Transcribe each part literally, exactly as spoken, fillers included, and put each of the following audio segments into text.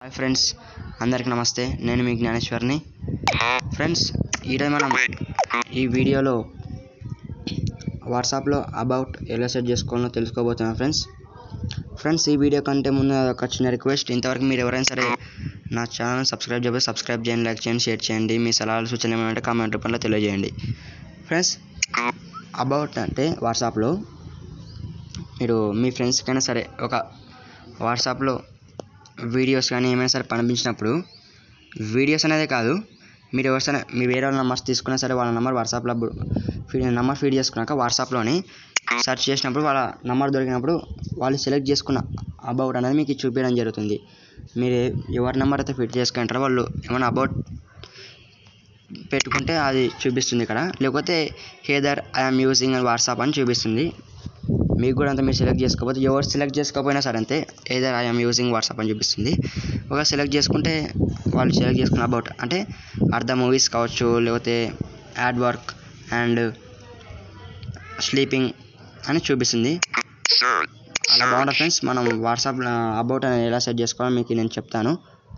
Hi friends, అందరికి నమస్తే. నేను మీ జ్ఞానేశ్వర్ని. ఫ్రెండ్స్, ఈరోజు మనం ఈ వీడియోలో వాట్సాప్లో అబౌట్ ఎలా సెట్ చేసుకోవాలో తెలుసుకోబోతున్నాం ఫ్రెండ్స్. ఫ్రెండ్స్ ఈ వీడియో కంటే ముందు ఒక చిన్న రిక్వెస్ట్, ఇంతవరకు మీరు ఎవరైనా సరే నా ఛానల్ సబ్స్క్రైబ్ చేయబోతే సబ్స్క్రైబ్ చేయండి, లైక్ చేయండి, షేర్ చేయండి. మీ సలహాలు సూచనలు ఏమైనా కామెంట్ రూపంలో తెలియజేయండి. ఫ్రెండ్స్, అబౌట్ అంటే వాట్సాప్లో మీరు మీ ఫ్రెండ్స్కైనా సరే ఒక వాట్సాప్లో వీడియోస్ కానీ ఏమైనా సరే పంపించినప్పుడు, వీడియోస్ అనేది కాదు, మీరు ఎవరైనా మీ వేరే వాళ్ళ నెంబర్స్ తీసుకున్నా సరే వాళ్ళ నెంబర్ వాట్సాప్లో నెంబర్ ఫీడ్ చేసుకున్నాక వాట్సాప్లోని సెర్చ్ చేసినప్పుడు వాళ్ళ నెంబర్ దొరికినప్పుడు వాళ్ళు సెలెక్ట్ చేసుకున్న అబౌట్ అనేది మీకు చూపించడం జరుగుతుంది. మీరు ఎవరి నెంబర్ అయితే ఫీడ్ చేసుకుంటారో వాళ్ళు ఏమైనా అబౌట్ పెట్టుకుంటే అది చూపిస్తుంది ఇక్కడ, లేకపోతే హేదర్ ఐఎమ్ యూజింగ్ వాట్సాప్ అని చూపిస్తుంది. మీకు కూడా అంతా మీరు సెలెక్ట్ చేసుకోకపోతే, ఎవరు సెలెక్ట్ చేసుకోకపోయినా సరే అంతే, ఏదర్ ఐఎమ్ యూజింగ్ వాట్సాప్ అని చూపిస్తుంది. ఒక సెలెక్ట్ చేసుకుంటే వాళ్ళు సెలెక్ట్ చేసుకున్న అబౌట్ అంటే అర్ధ మూవీస్ కావచ్చు, లేకపోతే యాడ్ వర్క్ అండ్ స్లీపింగ్ అని చూపిస్తుంది. అలా బాగుంటుంది ఫ్రెండ్స్. మనం వాట్సాప్ అబౌట్ అని ఎలా సెట్ చేసుకోవాలో మీకు నేను చెప్తాను.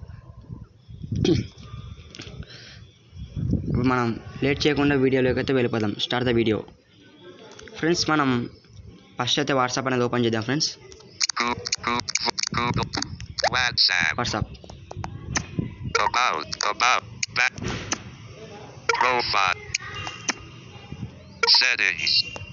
ఇప్పుడు మనం లేట్ చేయకుండా వీడియోలోకి అయితే వెళ్ళిపోదాం. Start the video. ఫ్రెండ్స్, మనం ఫస్ట్ అయితే వాట్సాప్ అనేది ఓపెన్ చేద్దాం friends. WhatsApp About, about, back, profile, settings,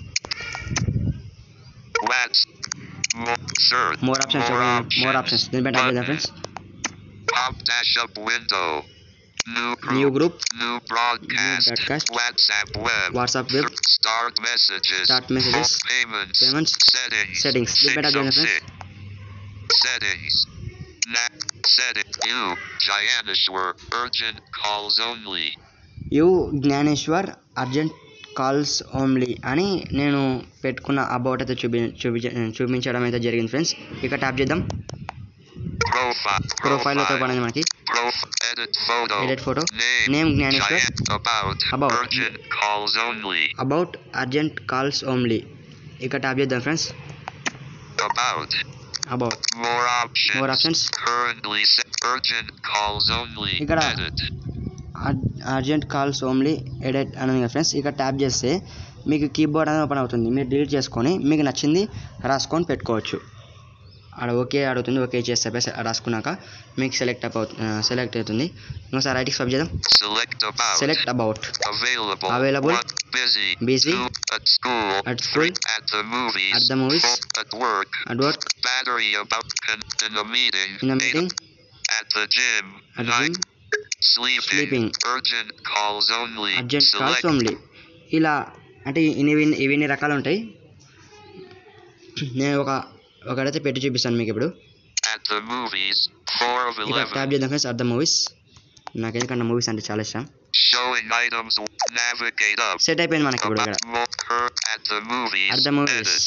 Whats, more, search, more options more options దీని పైన ట్యాప్ చేద్దాం friends. pop dash up window, new group, new group, new broadcast, New broadcast, WhatsApp web, WhatsApp web, start messages, Start messages, bulk payments, payments, settings, settings. దీని పైన tap చేద్దాం friends. settings, Net, setting, you, Gyaneshwar, urgent calls only. You Gyaneshwar urgent calls only అని నేను పెట్టుకున్న about అయితే చూపి చూపి చూపించడం అయితే జరిగింది ఫ్రెండ్స్. ఇక్కడ ట్యాప్ చేద్దాం. Profile, ప్రొఫైల్ అయితే ఓపెన్ అయింది మనకి. Prof- edit photo, edit photo, name, name Gyaneshwar, Gyan- about, About. urgent calls only, about urgent calls only. ఇక్కడ ట్యాప్ చేద్దాం friends. about, about more options, More options. currently set, urgent calls only, ఇక్కడ edit, urgent calls only edit అని ఉంది friends. ఇక్కడ tap చేస్తే మీకు keyboard అనేది open అవుతుంది. మీరు డిలీట్ చేసుకొని మీకు నచ్చింది రాసుకొని పెట్టుకోవచ్చు. ఆడ ఓకే అడుగుతుంది, ఓకే చేస్తే రాసుకున్నాక మీకు సెలెక్ట్ అప్ అవుతుంది సెలెక్ట్ అవుతుంది. ఇంకోసారి రైట్కి స్వైప్ చేద్దాం. select about, select about, available, Available. one, busy, Busy. two, at school, At school. three, at the movies, At the movies. four, at work, at work, battery about, in, in a meeting, in the eight, meeting, at the gym, at nine, gym, sleeping, Sleeping. urgent calls only, urgent calls select, only. ఇలా అంటే ఇవి ఇవన్నీ రకాలు ఉంటాయి. నేను ఒక ఒకటైతే పెట్టి చూపిస్తాను మీకు ఇప్పుడు. at the movies, four of ఇక్కడ eleven, ట్యాప్ చేద్దాం ఫ్రెండ్స్. అర్ధ మూవీస్, నాకు ఎందుకంటే మూవీస్ అంటే చాలా ఇష్టం. showing items, navigate up, set అయిపోయింది మనకి ఇప్పుడు ఇక్కడ. about, more, her, at the movies, At the movies. edit,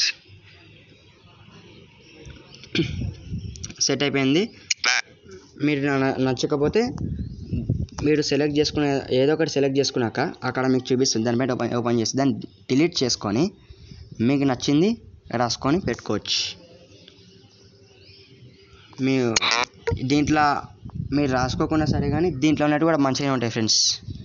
set అయిపోయింది. back, మీరు న- నచ్చకపోతే మీరు సెలెక్ట్ చేసుకునే ఏదో ఒకటి సెలెక్ట్ చేసుకున్నాక అక్కడ మీకు చూపిస్తుంది. దానిపైన ఓపెన్ ఓపెన్ చేసి దాన్ని డిలీట్ చేసుకొని మీకు నచ్చింది రాసుకొని పెట్టుకోవచ్చు. మీరు దీంట్లో మీరు రాసుకోకుండా సరే కానీ దీంట్లో ఉన్నట్టు కూడా మంచిగా ఉంటాయి ఫ్రెండ్స్.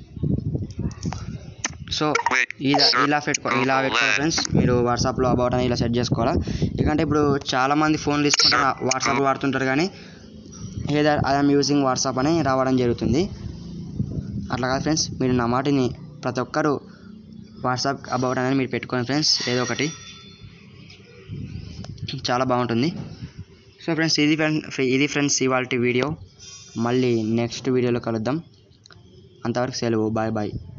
సో ఇలా ఇలా పెట్టుకో ఇలా పెట్టుకోవాలి ఫ్రెండ్స్. మీరు వాట్సాప్లో అబౌట్ అని ఇలా సెట్ చేసుకోవాలా. ఎందుకంటే ఇప్పుడు చాలామంది ఫోన్లు తీసుకుంటారు, వాట్సాప్ వాడుతుంటారు, కానీ ఏదర్ ఐఎమ్ యూజింగ్ వాట్సాప్ అని రావడం జరుగుతుంది. అట్లా కాదు ఫ్రెండ్స్, మీరు నా మాటిని ప్రతి ఒక్కరు వాట్సాప్ అబౌట్ అనేది మీరు పెట్టుకోండి ఫ్రెండ్స్. ఏదో ఒకటి చాలా బాగుంటుంది. సో ఫ్రెండ్స్, ఇది ఫ్రెండ్స్ ఇది ఫ్రెండ్స్ ఇవాళ వీడియో. మళ్ళీ నెక్స్ట్ వీడియోలో కలుద్దాం. అంతవరకు సెలవు. Bye bye.